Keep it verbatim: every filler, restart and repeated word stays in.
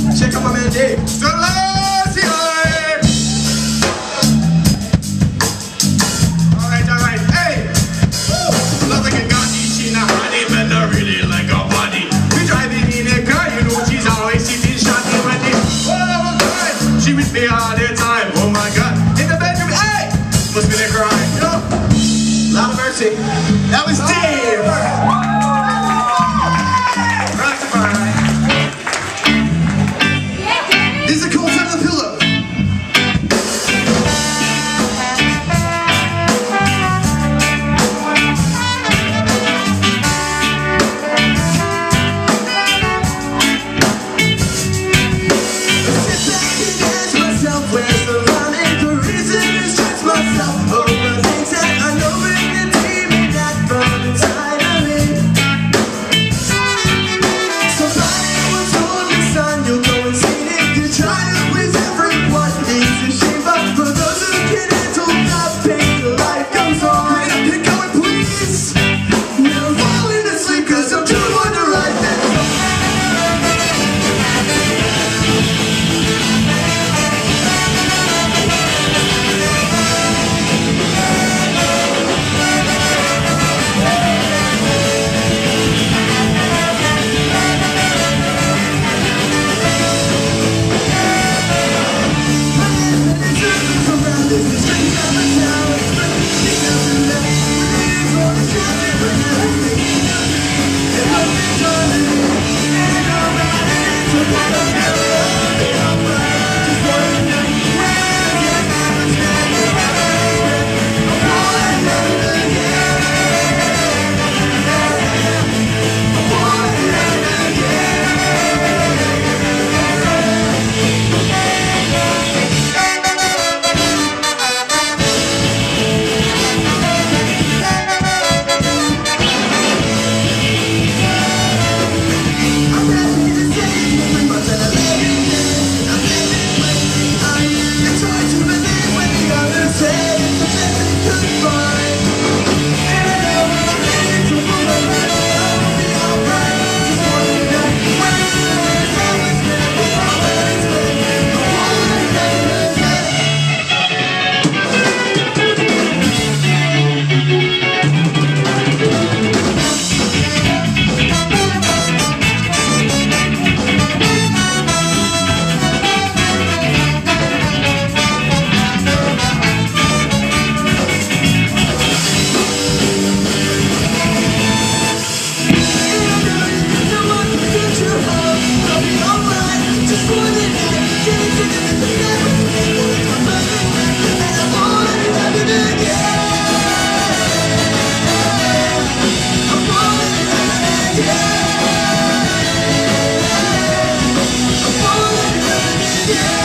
Check out my man Dave. Selassie! Alright, alright, hey! Woo! Love like a Gandhi, she not honey, but not really like a body. We driving in a car, you know she's always sitting shotty when they oh God, she with me all the time, oh my God. In the bedroom, hey! Must be the cry, you know? Lord of mercy. That was Dave! Rastafari. This is a cool side of the pillow. Yeah.